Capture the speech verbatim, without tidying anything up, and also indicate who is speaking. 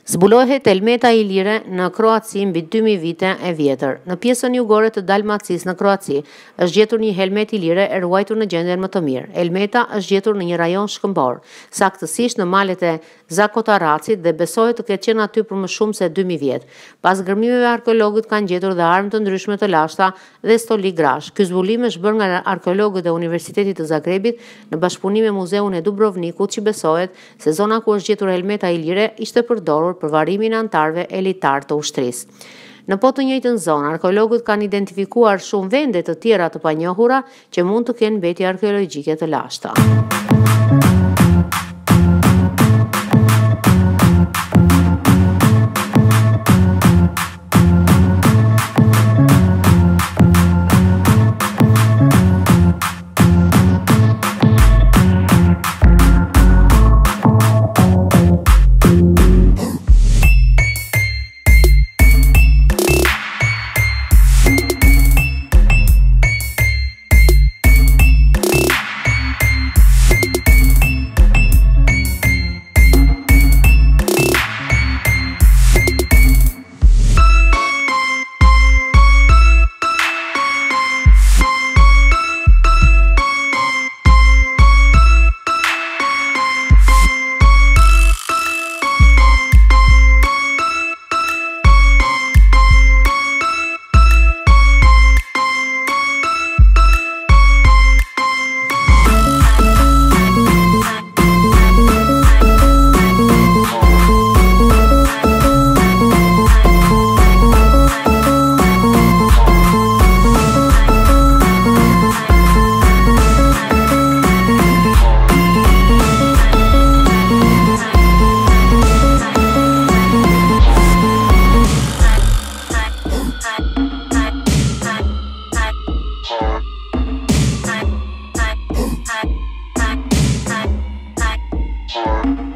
Speaker 1: Zbulohet helmeta ilire në Kroaci mbi dy mijë vite e vjetër. Në pjesën jugore të Dalamcisë në Kroaci është gjetur një helmet ilire e ruajtur në gjendjen më të mirë. Helmeta është gjetur në një rajon shkëmbor, saktësisht në malet e Zakotaracit dhe besohet të ketë qenë aty për më shumë se dy mijë vjet. Pas gërmimeve arkeologët kanë gjetur dhe armë të ndryshme të lashta dhe stoli grash. Ky zbulim është bërë nga arkeologët e Universitetit të Zagrebit në bashkëpunim me Muzeun e Dubrovnikut, që besohet se zona ku është gjetur helmeta ilire ishte përdorur për varimin e antarëve elitar të ushtrisë. Në po të njëjtën zonë, arkeologët kanë identifikuar shumë vende të tjera të panjohura që mund të kenë mbetje arkeologjike të lashta.
Speaker 2: Heart.